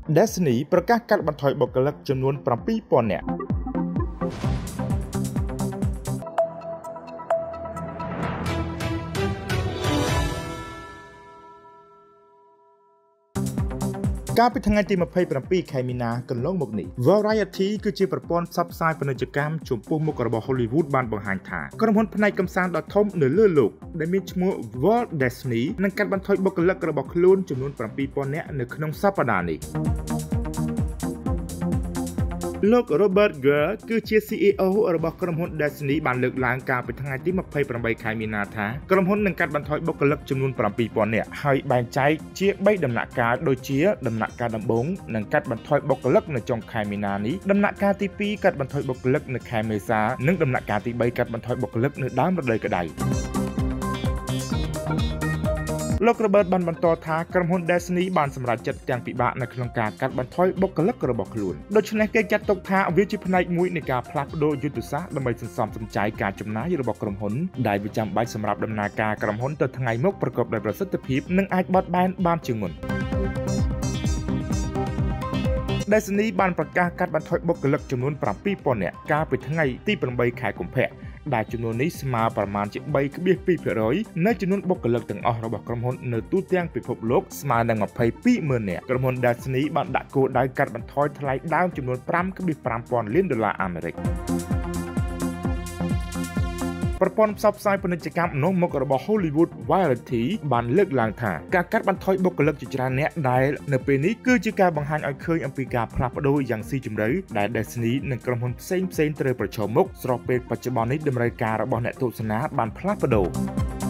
Destiny ប្រកាសកាត់បន្ថយបុគ្គលិកចំនួន 7,000 នាក់កាលពីថ្ងៃទី 27 ខែមីនាកន្លងមកនេះ Variety គឺជាប្រព័ន្ធផ្សព្វផ្សាយពាណិជ្ជកម្មចំពោះមុខរបស់ Hollywood បានបង្ហាញថាក្រុមហ៊ុនផ្នែកកម្សាន្តដ៏ធំនៅលើโลกដែលមានឈ្មោះ Walt Disney នឹងកាត់បន្ថយបុគ្គលិករបស់ខ្លួនចំនួន 7,000 នាក់នៅក្នុងសប្តាហ៍នេះលោក Robert Girl គឺជា CEO របស់ក្រុមហ៊ុន Disney បានលើកឡើងកាលពីថ្ងៃទី 28 ខែមីនាថាក្រុមហ៊ុននឹងកាត់បន្ថយបុគ្គលិកចំនួន 7,000 នាក់ហើយបែងចែកជា 3 ដំណាក់កាលដូចជាដំណាក់កាលដំបូងនឹងកាត់បន្ថយបុគ្គលិកនៅចុងខែមីនានេះដំណាក់កាលទី 2 កាត់បន្ថយបុគ្គលិកនៅខែមេសានិងដំណាក់កាលទី 3 កាត់បន្ថយបុគ្គលិកនៅដើមរដូវក្តៅលោក Robert បានបន្តថាក្រុមហ៊ុន Disney បានសម្រេចចិត្តទាំងពិបាកនៅក្នុងការកាត់បន្ថយបុគ្គលិករបស់ខ្លួនដូច្នេះគេចាត់ទុកថាវាជាផ្នែកមួយនៃការផ្លាស់ប្ដូរយុទ្ធសាស្ត្រដើម្បីសន្សំសំចៃការចំណាយរបស់ក្រុមហ៊ុនដែលវាចាំបាច់សម្រាប់ដំណើរការក្រុមហ៊ុនទៅថ្ងៃមុខប្រកបដោយប្រសិទ្ធភាពនិងអាចបត់បែនបានជាងមុនDisney បានប្រកាសកាត់បន្ថយបុគ្គលិកចំនួន 7,000 នាក់កាលពីថ្ងៃទី 8 ខែកុម្ភៈដែលចំនួននេះស្មើប្រមាណជា 3.2% នៃចំនួនបុគ្គលិកទាំងអស់របស់ក្រុមហ៊ុននៅទូទាំងពិភពលោកស្មើនឹង 22,000 នាក់ក្រុមហ៊ុន Disney បានដាក់គោលដៅកាត់បន្ថយថ្លៃដើមចំនួន $5.5 លានអាមេរិកប្រព័ន្ធផ្សព្វផ្សាយពាណិជ្ជកម្មនាំមុខរបស់ Hollywood Variety បានលើកឡើងថាការកាត់បន្ថយបុគ្គលិកជាច្រើនអ្នកដែលនៅពេលនេះគឺជាការបង្ហាញឲ្យឃើញអំពីការផ្លាស់ប្ដូរយ៉ាងស៊ីជម្រៅដែល Disney និងក្រុមហ៊ុនផ្សេងៗត្រូវប្រឈមមុខស្របពេលបច្ចុប្បន្ននេះតម្រូវការរបស់អ្នកទស្សនាបានផ្លាស់ប្ដូរ